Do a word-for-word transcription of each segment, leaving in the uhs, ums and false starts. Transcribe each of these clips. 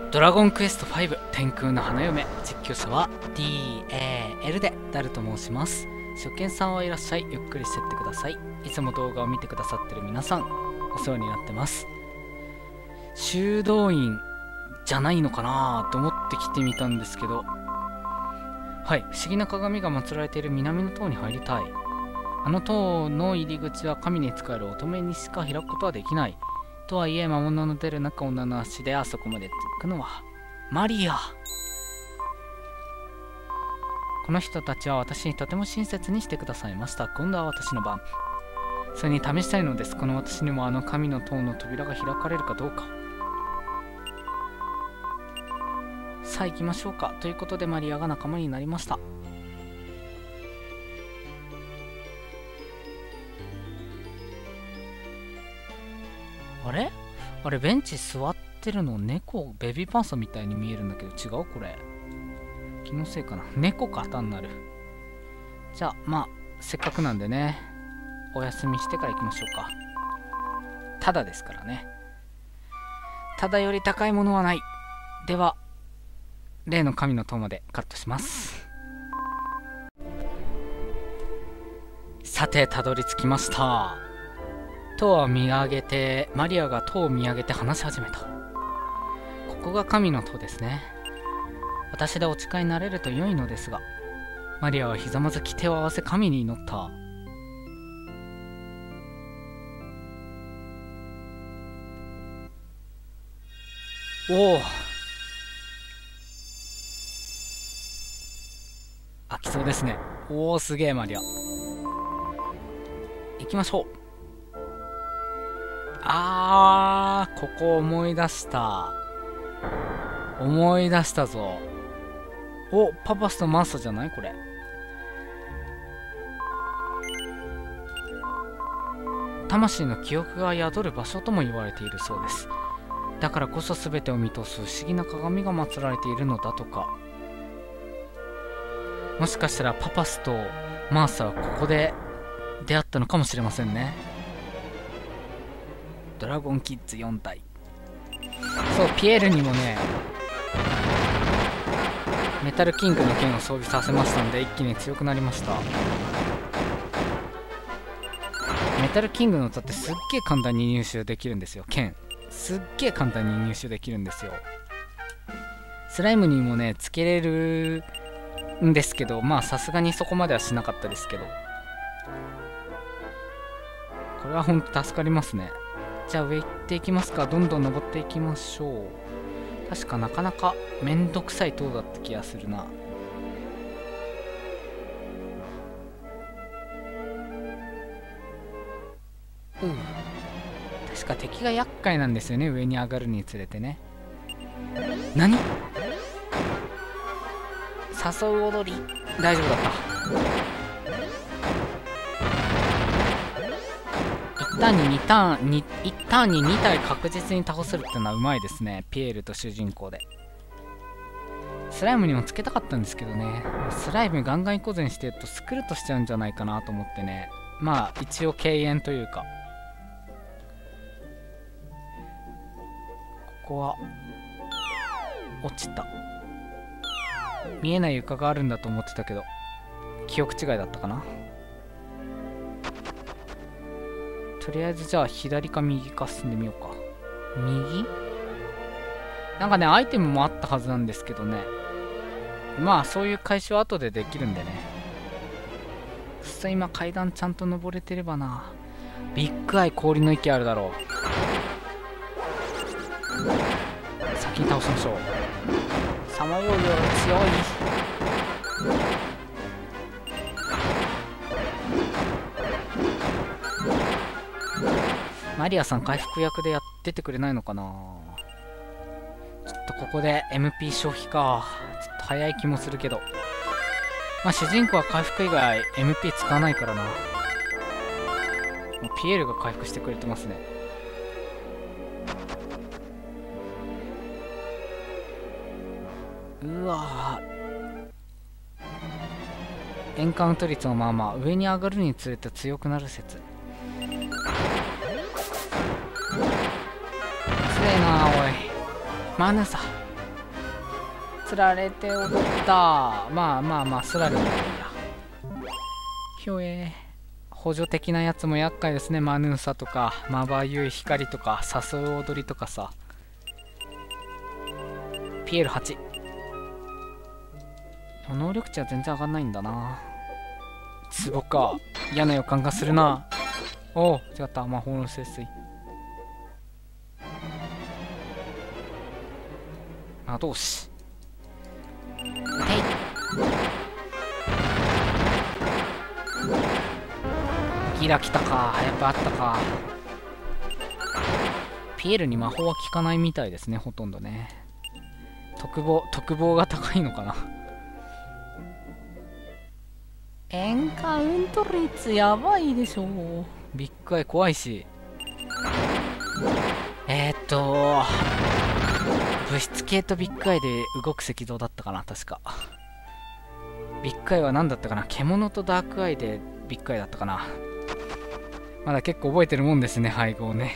ドラゴンクエストファイブ天空の花嫁、実況者は ディーエーエル でダルと申します。初見さんはいらっしゃい、ゆっくりしてってください。いつも動画を見てくださってる皆さん、お世話になってます。修道院じゃないのかなと思って来てみたんですけど、はい、不思議な鏡が祀られている南の塔に入りたい。あの塔の入り口は神に仕える乙女にしか開くことはできない。とはいえ魔物の出る中、女の足であそこまで行くのはマリア。この人たちは私にとても親切にしてくださいました。今度は私の番。それに試したいのです。この私にもあの神の塔の扉が開かれるかどうか。さあ行きましょうか。ということでマリアが仲間になりました。あれあれベンチ座ってるの猫、ベビーパンサーみたいに見えるんだけど違う？これ気のせいかな。猫か単なる。じゃあまあせっかくなんでね、お休みしてから行きましょうか。ただですからね。ただより高いものはない。では例の神の塔までカットします。さてたどり着きました。塔を見上げて、マリアが塔を見上げて話し始めた。ここが神の塔ですね。私でお誓いになれると良いのですが。マリアはひざまずき手を合わせ神に祈った。おお、開きそうですね。おおすげえマリア。行きましょう。あー、ここ思い出した。思い出したぞ。お、パパスとマーサじゃないこれ。魂の記憶が宿る場所とも言われているそうです。だからこそ全てを見通す不思議な鏡が祀られているのだとか。もしかしたらパパスとマーサはここで出会ったのかもしれませんね。ドラゴンキッズよん体。そう、ピエールにもねメタルキングの剣を装備させましたんで一気に強くなりました。メタルキングの歌ってすっげえ簡単に入手できるんですよ。剣すっげえ簡単に入手できるんですよ。スライムにもねつけれるんですけど、まあさすがにそこまではしなかったですけど、これはほんと助かりますね。じゃあ上行っていきますか。どんどん登っていきましょう。確かなかなかめんどくさい塔だった気がするな。うん、確か敵が厄介なんですよね、上に上がるにつれてね。何？誘う踊り大丈夫だった。いちターンににターンにいちターンにに体確実に倒せるってのはうまいですね。ピエールと主人公で。スライムにもつけたかったんですけどね、スライムガンガン行こうぜにしてるとスクルとしちゃうんじゃないかなと思ってね。まあ一応敬遠というか。ここは落ちた。見えない床があるんだと思ってたけど記憶違いだったかな。とりあえずじゃあ左か右か進んでみようか。右？なんかねアイテムもあったはずなんですけどね、まあそういう回収は後でできるんでね。くっそ、今階段ちゃんと登れてればな。ビッグアイ氷の池あるだろう。先に倒しましょう。さまようよ強い。マリアさん回復役でやっててくれないのかな。ちょっとここで エムピー 消費か。ちょっと早い気もするけど、まあ主人公は回復以外 エムピー 使わないからな。もうピエールが回復してくれてますね。うわー、エンカウント率のまま上に上がるにつれて強くなる説。強えなおい。マヌサつられて踊った。まあまあまあ、スラリもいいや。ひょえー。補助的なやつも厄介ですね。マヌーサとか、まばゆい光とか、誘う踊りとかさ。ピエールはち。能力値は全然上がんないんだな。ツボか。嫌な予感がするな。おお、違った。魔法の聖水。魔導士。てい。ギラ来たか。やっぱあったか。ピエールに魔法は効かないみたいですね、ほとんどね。特防、特防が高いのかな。エンカウント率やばいでしょ。ビッグアイ怖いし。えー、っと物質系とビッグアイで動く赤道だったかな、確か。ビッグアイは何だったかな。獣とダークアイでビッグアイだったかな。まだ結構覚えてるもんですね、配合ね。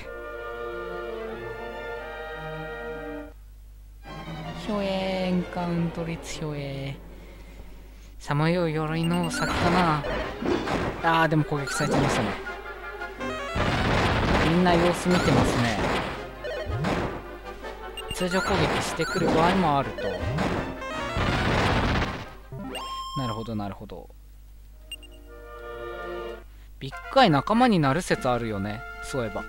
ひょえー、エンカウント率ひょえー。さまよう鎧の先かな。あー、でも攻撃されちゃいましたね。みんな様子見てますね。通常攻撃してくる場合もあると。なるほどなるほど。ビッグアイ仲間になる説あるよね、そういえば。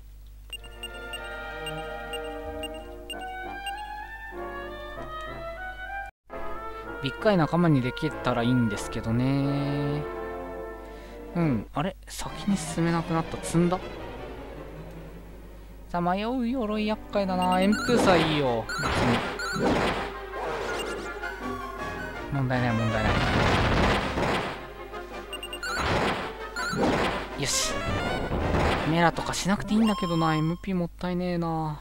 ビッグアイ仲間にできたらいいんですけどね。うん、あれ先に進めなくなった。積んだ。さまよう鎧厄介だな。円風さいいよ、別に。問題ない問題ない。よし、メラとかしなくていいんだけどな。 エムピー もったいねえな。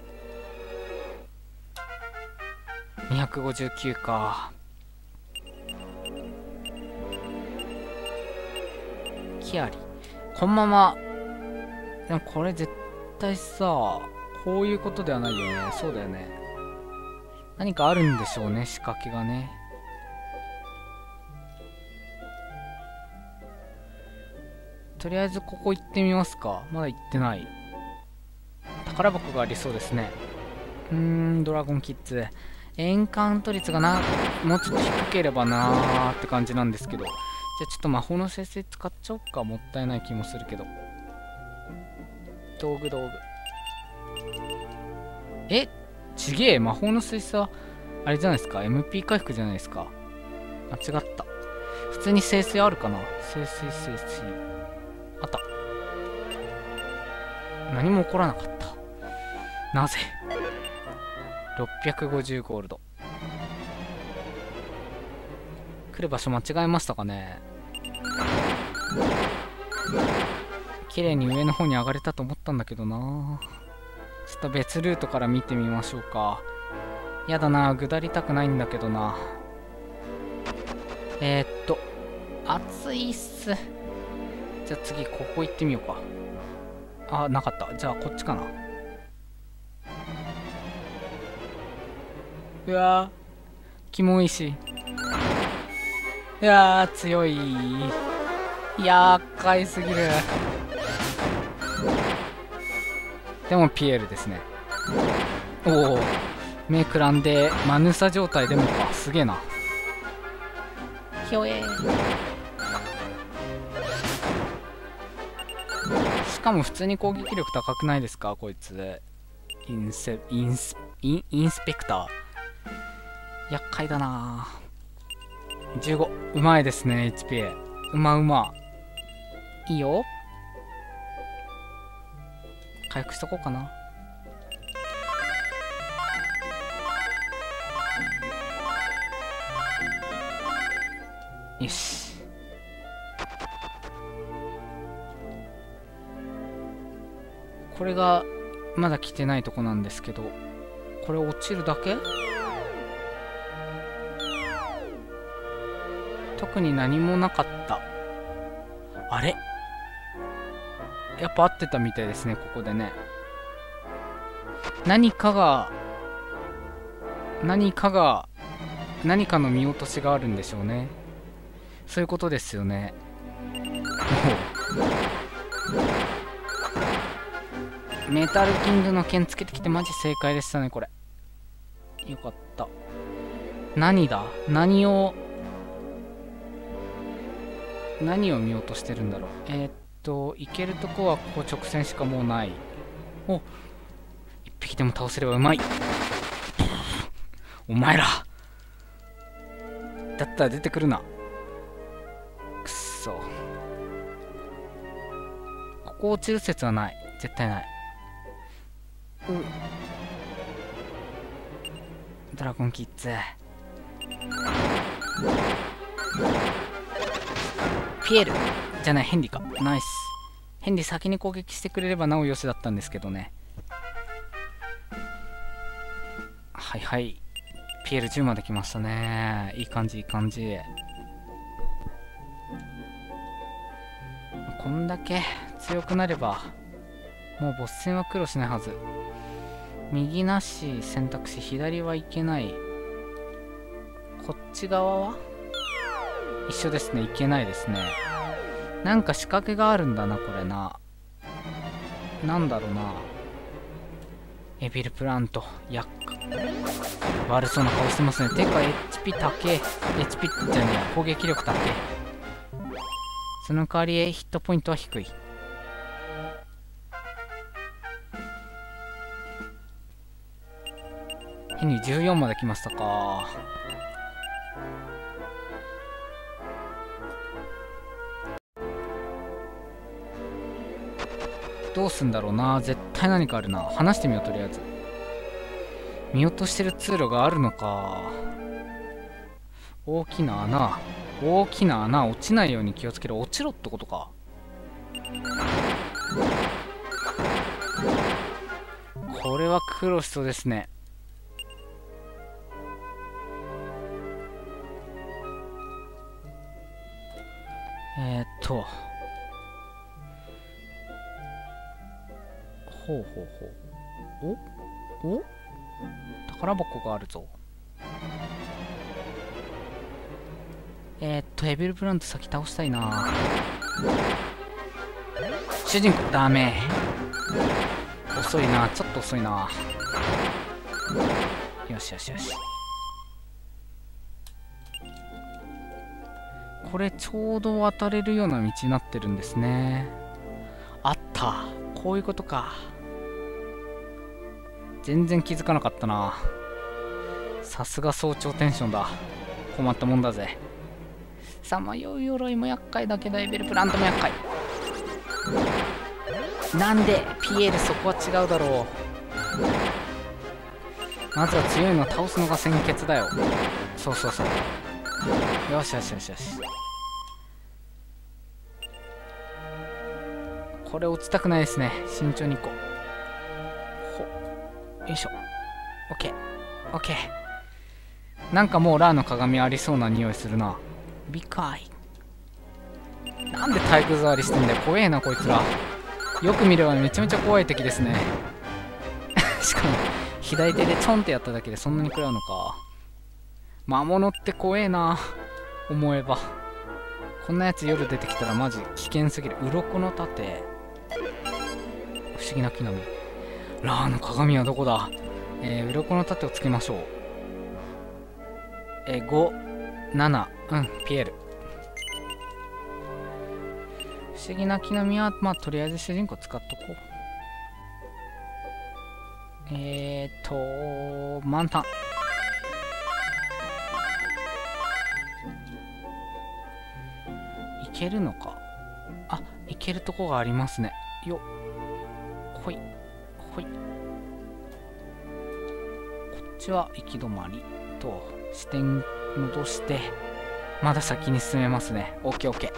にひゃくごじゅうきゅうか。キアリこのまま。でもこれ絶対さ、こういうことではないよね。そうだよね。何かあるんでしょうね、仕掛けがね。とりあえずここ行ってみますか。まだ行ってない。宝箱がありそうですね。うーん、ドラゴンキッズ。エンカウント率がな、もうちょっと低ければなーって感じなんですけど。じゃあちょっと魔法の生成使っちゃおっか。もったいない気もするけど。道具道具。え、ちげえ。魔法の水素はあれじゃないですか。 エムピー 回復じゃないですか。あ、違った。普通に生成あるかな。生成生成あった。何も起こらなかった。なぜ。ろっぴゃくごじゅうゴールド。来る場所間違えましたかね。綺麗に上の方に上がれたと思ったんだけどな。ちょっと別ルートから見てみましょうか。やだな、下りたくないんだけどな。えー、っと暑いっす。じゃあ次ここ行ってみようか。あ、なかった。じゃあこっちかな。うわー、キモいし。いやー、強い。厄介すぎる。でもピエールですね。おお、目くらんでマヌサ状態でもか。すげえな。ひょえー。しかも普通に攻撃力高くないですか、こいつ。インセインスインインスペクター。厄介だな。じゅうご。うまいですね、エイチピー。うまうま。いいよ。回復しとこうかな。よし。これがまだ来てないとこなんですけど、これ落ちるだけ？特に何もなかった。あれ？やっぱ合ってたみたいですね、ここでね。何かが、何かが何かの見落としがあるんでしょうね。そういうことですよね。メタルキングの剣つけてきてマジ正解でしたねこれ。よかった。何だ、何を何を見落としてるんだろう。えー、っと行けるとこはここ直線しかもうない。お、一匹でも倒せればうまい。お前らだったら出てくるな。くっそ、ここ落ちる説はない、絶対ない。うドラゴンキッズ、ピエールじゃない、ヘンリか。ナイス。ヘンリ先に攻撃してくれればなおよしだったんですけどね。はいはい、ピエールじゅうまで来ましたね。いい感じいい感じ。こんだけ強くなればもうボス戦は苦労しないはず。右なし選択肢、左はいけない。こっち側は一緒ですね、いけないですね。なんか仕掛けがあるんだなこれな。なんだろうな。エビルプラント、厄介。悪そうな顔してますね。てか エイチピー 高え。 エイチピー じゃねえや、攻撃力高え。その代わりヒットポイントは低い。ヘンリーじゅうよんまで来ましたか。どうすんだろうな。絶対何かあるな。話してみよう、とりあえず。見落としてる通路があるのか。大きな穴、大きな穴、落ちないように気をつける。落ちろってことか。これは苦労しそうですね。えー、っとほうほうほう。おお宝箱があるぞ。えー、っとエビルプラント先倒したいな。主人公ダメ、遅いな、ちょっと遅いな。よしよしよし。これちょうど渡れるような道になってるんですね。あった、こういうことか。全然気づかなかったな。さすが早朝テンションだ。困ったもんだぜ。さまよう鎧も厄介だけどエベルプラントも厄介。なんでピエールそこは違うだろう。まずは強いのを倒すのが先決だよ。そうそうそう。よしよしよしよし。これ落ちたくないですね。慎重に行こう。ほよいしょ。オッケーオッケー。なんかもうラーの鏡ありそうな匂いするな。ビカイ。なんで体育座りしてんだよ。怖えなこいつら。よく見ればめちゃめちゃ怖い敵ですね。しかも左手でチョンってやっただけでそんなに食らうのか。魔物って怖えな、思えば。こんなやつ夜出てきたらマジ危険すぎる。鱗の盾、不思議な木の実。ラーの鏡はどこだ。えー、鱗の盾をつけましょう。えー、ご、なな、うん、ピエール。不思議な木の実は、まあ、とりあえず主人公使っとこう。えーと、満タン。いけるのか。あ、いけるとこがありますね。よっ。ほい。ほい。こっちは行き止まりと、視点戻して、まだ先に進めますね。オッケーオッケー。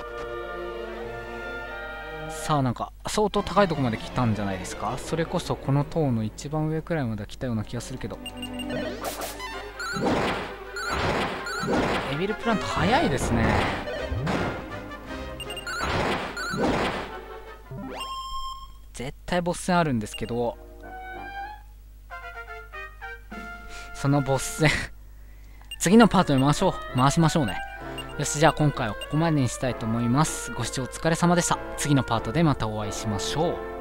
さあ、なんか相当高いとこまで来たんじゃないですか。それこそこの塔の一番上くらいまで来たような気がするけど。エビルプラント早いですね。絶対ボス戦あるんですけど、 次のパートで回しょう回しましょうね。よし、じゃあ今回はここまでにしたいと思います。ご視聴お疲れ様でした。次のパートでまたお会いしましょう。